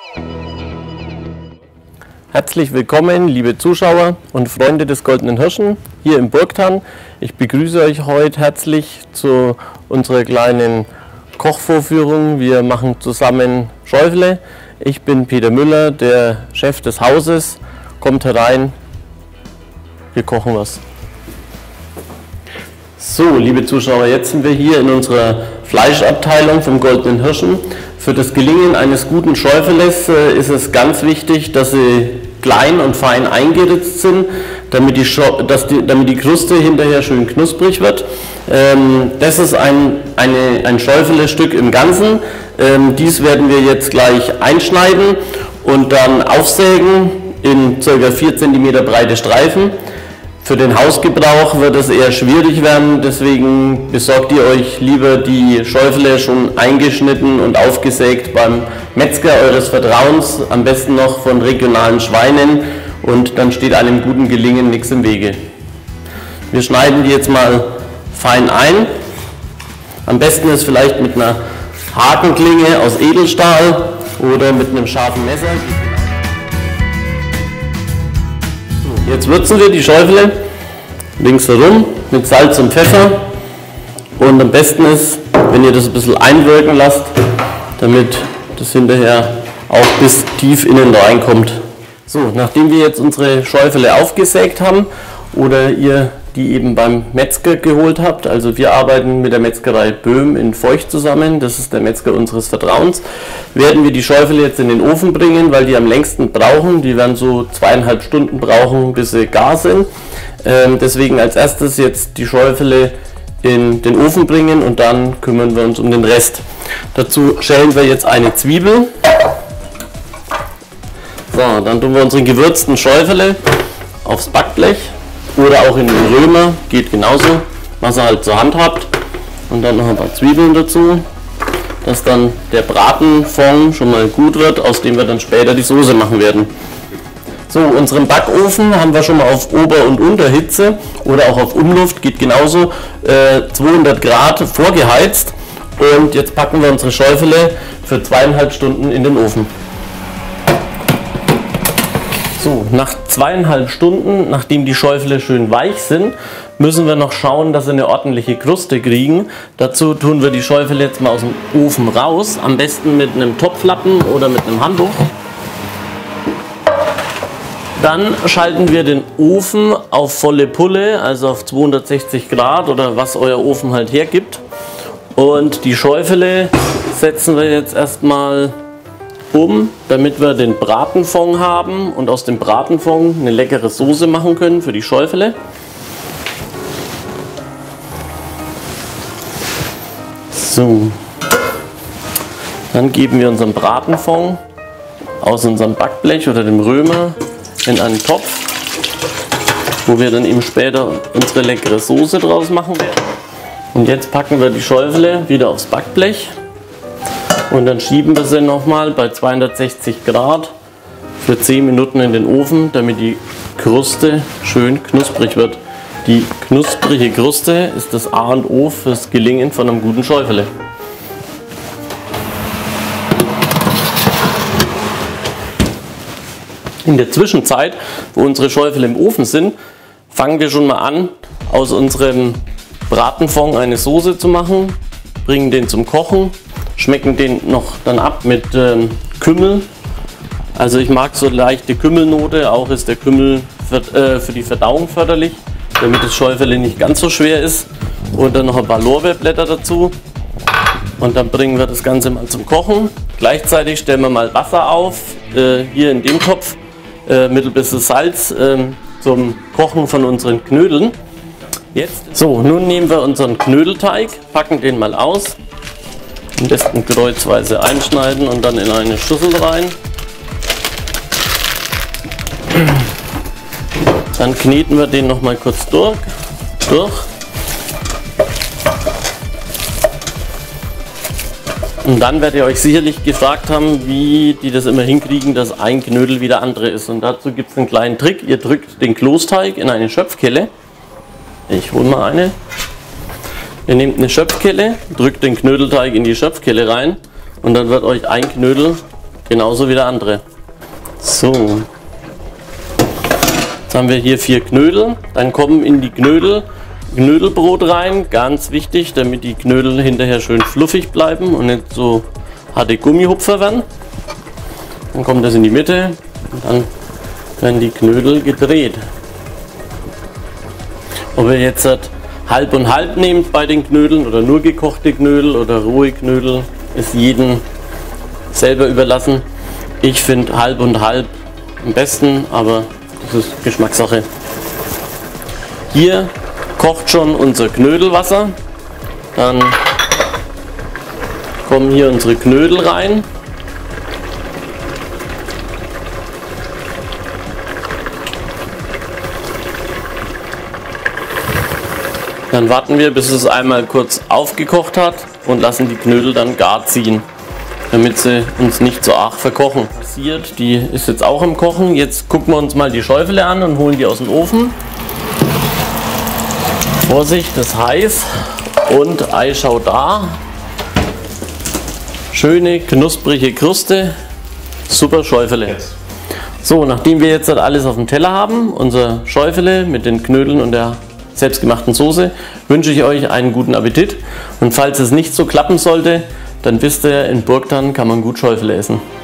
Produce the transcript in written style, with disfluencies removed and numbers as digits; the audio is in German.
Herzlich willkommen, liebe Zuschauer und Freunde des Goldenen Hirschen hier im Burgthann. Ich begrüße euch heute herzlich zu unserer kleinen Kochvorführung. Wir machen zusammen Schäufele. Ich bin Peter Müller, der Chef des Hauses. Kommt herein, wir kochen was. So, liebe Zuschauer, jetzt sind wir hier in unserer Fleischabteilung vom Goldenen Hirschen. Für das Gelingen eines guten Schäufeles ist es ganz wichtig, dass sie klein und fein eingeritzt sind, damit die Kruste hinterher schön knusprig wird. Das ist ein Schäufelestück im Ganzen. Dies werden wir jetzt gleich einschneiden und dann aufsägen in ca. 4 cm breite Streifen. Für den Hausgebrauch wird es eher schwierig werden, deswegen besorgt ihr euch lieber die Schäufele schon eingeschnitten und aufgesägt beim Metzger eures Vertrauens, am besten noch von regionalen Schweinen, und dann steht einem guten Gelingen nichts im Wege. Wir schneiden die jetzt mal fein ein. Am besten ist vielleicht mit einer Hakenklinge aus Edelstahl oder mit einem scharfen Messer. Jetzt würzen wir die Schäufele links herum mit Salz und Pfeffer, und am besten ist, wenn ihr das ein bisschen einwirken lasst, damit das hinterher auch bis tief innen reinkommt. So, nachdem wir jetzt unsere Schäufele aufgesägt haben oder ihr die eben beim Metzger geholt habt, also wir arbeiten mit der Metzgerei Böhm in Feucht zusammen, das ist der Metzger unseres Vertrauens, werden wir die Schäufele jetzt in den Ofen bringen, weil die am längsten brauchen. Die werden so 2,5 Stunden brauchen, bis sie gar sind. Deswegen als erstes jetzt die Schäufele in den Ofen bringen und dann kümmern wir uns um den Rest. Dazu schälen wir jetzt eine Zwiebel. So, dann tun wir unsere gewürzten Schäufele aufs Backblech oder auch in den Römer, geht genauso, was ihr halt zur Hand habt. Und dann noch ein paar Zwiebeln dazu, dass dann der Bratenfond schon mal gut wird, aus dem wir dann später die Soße machen werden. So, unseren Backofen haben wir schon mal auf Ober- und Unterhitze oder auch auf Umluft, geht genauso, 200 Grad vorgeheizt, und jetzt packen wir unsere Schäufele für 2,5 Stunden in den Ofen. So, nach 2,5 Stunden, nachdem die Schäufele schön weich sind, müssen wir noch schauen, dass sie eine ordentliche Kruste kriegen. Dazu tun wir die Schäufele jetzt mal aus dem Ofen raus, am besten mit einem Topflappen oder mit einem Handtuch. Dann schalten wir den Ofen auf volle Pulle, also auf 260 Grad oder was euer Ofen halt hergibt. Und die Schäufele setzen wir jetzt erstmal um, damit wir den Bratenfond haben und aus dem Bratenfond eine leckere Soße machen können für die Schäufele. So, dann geben wir unseren Bratenfond aus unserem Backblech oder dem Römer in einen Topf, wo wir dann eben später unsere leckere Soße draus machen werden. Und jetzt packen wir die Schäufele wieder aufs Backblech. Und dann schieben wir sie nochmal bei 260 Grad für 10 Minuten in den Ofen, damit die Kruste schön knusprig wird. Die knusprige Kruste ist das A und O fürs Gelingen von einem guten Schäufele. In der Zwischenzeit, wo unsere Schäufele im Ofen sind, fangen wir schon mal an, aus unserem Bratenfond eine Soße zu machen, bringen den zum Kochen. Schmecken den noch dann ab mit Kümmel. Also ich mag so leichte Kümmelnote, auch ist der Kümmel für die Verdauung förderlich, damit das Schäufele nicht ganz so schwer ist. Und dann noch ein paar Lorbeerblätter dazu. Und dann bringen wir das Ganze mal zum Kochen. Gleichzeitig stellen wir mal Wasser auf, hier in dem Topf, mit ein bisschen Salz zum Kochen von unseren Knödeln. Jetzt, so, nun nehmen wir unseren Knödelteig, packen den mal aus. Am besten kreuzweise einschneiden und dann in eine Schüssel rein. Dann kneten wir den noch mal kurz durch. Und dann werdet ihr euch sicherlich gefragt haben, wie die das immer hinkriegen, dass ein Knödel wie der andere ist. Und dazu gibt es einen kleinen Trick. Ihr drückt den Klosteig in eine Schöpfkelle. Ich hole mal eine. Ihr nehmt eine Schöpfkelle, drückt den Knödelteig in die Schöpfkelle rein und dann wird euch ein Knödel genauso wie der andere. So, jetzt haben wir hier 4 Knödel, dann kommen in die Knödel Knödelbrot rein, ganz wichtig, damit die Knödel hinterher schön fluffig bleiben und nicht so harte Gummihupfer werden. Dann kommt das in die Mitte und dann werden die Knödel gedreht. Ob ihr jetzt halb und halb nehmt bei den Knödeln oder nur gekochte Knödel oder rohe Knödel, ist jedem selber überlassen. Ich finde halb und halb am besten, aber das ist Geschmackssache. Hier kocht schon unser Knödelwasser. Dann kommen hier unsere Knödel rein. Dann warten wir, bis es einmal kurz aufgekocht hat und lassen die Knödel dann gar ziehen, damit sie uns nicht so arg verkochen. Die ist jetzt auch im Kochen. Jetzt gucken wir uns mal die Schäufele an und holen die aus dem Ofen. Vorsicht, das ist heiß und Eischau da. Schöne knusprige Kruste, super Schäufele. So, nachdem wir jetzt alles auf dem Teller haben, unser Schäufele mit den Knödeln und der selbstgemachten Soße, wünsche ich euch einen guten Appetit. Und falls es nicht so klappen sollte, dann wisst ihr, in Burgthann kann man gut Schäufele essen.